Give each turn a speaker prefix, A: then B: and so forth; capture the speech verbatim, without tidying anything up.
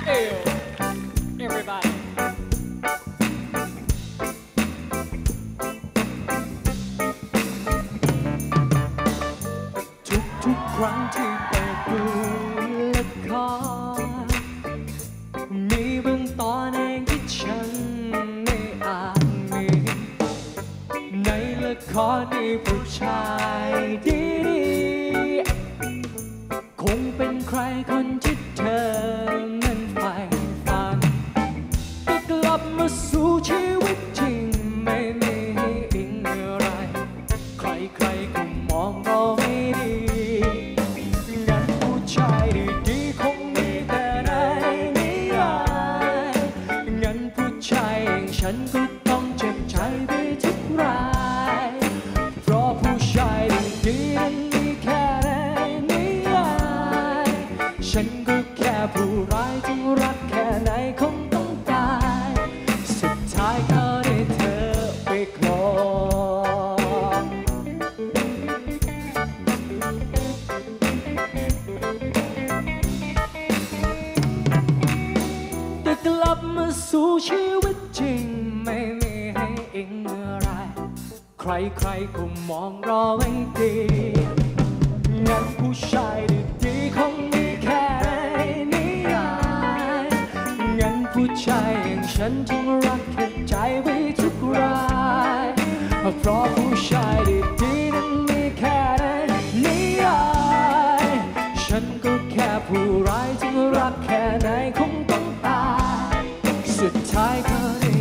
A: Ew. Everybody.
B: ทุกทุกครั้งที่เปิดดูละครมีบางตอนเองที่ฉันไม่อาจมีในละครมีผู้ชายดีคงเป็นใครคนที่เธอนั้นใฝ่ฝันได้กลับมาสู่ชีวิตจริงไม่มีให้อิงอะไรใครใครก็มองเราไม่ดีงั้นผู้ชายดีๆคงมีแต่ในนิยายงั้นผู้ชายอย่างฉันก็ต้องเจ็บใจไปทุกรายเพราะผู้ชายดีๆนั้นมีแค่ในนิยายฉันก็แค่ผู้ร้ายที่รักแค่ไหนคงต้องตายสุดท้ายก็ได้เธอไปครองแต่กลับมาสู่ชีวิตจริงไม่มีให้อิงอะไรใครใครก็มองเราไม่ดีงั้นผู้ชายดีๆคงมีแค่ในนิยายงั้นผู้ชายอย่างฉันจึงรักเก็บใจไว้ทุกรายเพราะผู้ชายดีๆนั้นมีแค่ในนิยายฉันก็แค่ผู้ร้ายจึงรักแค่ไหนคงต้องตายสุดท้ายก็ได้